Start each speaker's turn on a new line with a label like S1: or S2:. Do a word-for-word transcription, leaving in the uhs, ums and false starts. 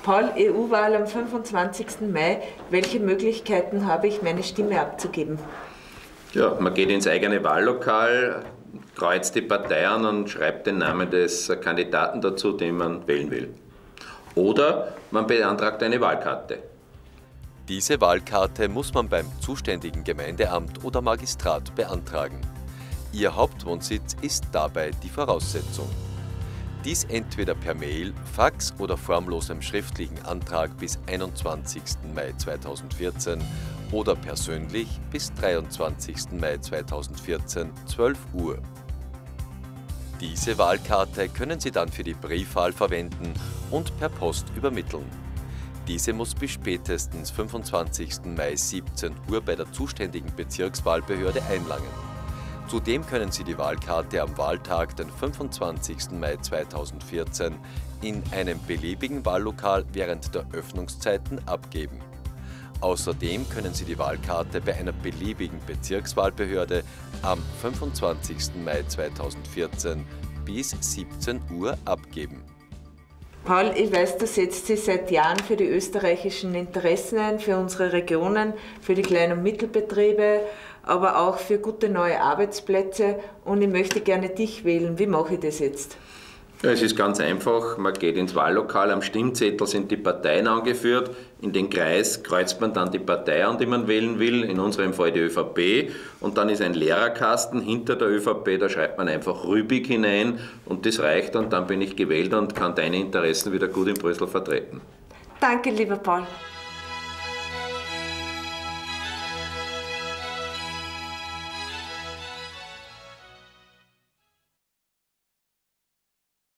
S1: Paul, E U-Wahl am fünfundzwanzigsten Mai. Welche Möglichkeiten habe ich, meine Stimme abzugeben?
S2: Ja, man geht ins eigene Wahllokal, kreuzt die Partei an und schreibt den Namen des Kandidaten dazu, den man wählen will. Oder man beantragt eine Wahlkarte.
S3: Diese Wahlkarte muss man beim zuständigen Gemeindeamt oder Magistrat beantragen. Ihr Hauptwohnsitz ist dabei die Voraussetzung. Dies entweder per Mail, Fax oder formlosem schriftlichen Antrag bis einundzwanzigsten Mai zweitausendvierzehn oder persönlich bis dreiundzwanzigsten Mai zweitausendvierzehn, zwölf Uhr. Diese Wahlkarte können Sie dann für die Briefwahl verwenden und per Post übermitteln. Diese muss bis spätestens fünfundzwanzigsten Mai siebzehn Uhr bei der zuständigen Bezirkswahlbehörde einlangen. Zudem können Sie die Wahlkarte am Wahltag, den fünfundzwanzigsten Mai zweitausendvierzehn, in einem beliebigen Wahllokal während der Öffnungszeiten abgeben. Außerdem können Sie die Wahlkarte bei einer beliebigen Bezirkswahlbehörde am fünfundzwanzigsten Mai zweitausendvierzehn bis siebzehn Uhr abgeben.
S1: Paul, ich weiß, du setzt dich seit Jahren für die österreichischen Interessen ein, für unsere Regionen, für die Klein- und Mittelbetriebe, aber auch für gute neue Arbeitsplätze, und ich möchte gerne dich wählen. Wie mache ich das jetzt?
S2: Ja, es ist ganz einfach, man geht ins Wahllokal, am Stimmzettel sind die Parteien angeführt, in den Kreis kreuzt man dann die Partei an, die man wählen will, in unserem Fall die ÖVP, und dann ist ein leerer Kasten hinter der ÖVP, da schreibt man einfach Rübig hinein und das reicht, und dann bin ich gewählt und kann deine Interessen wieder gut in Brüssel vertreten.
S1: Danke, lieber Paul.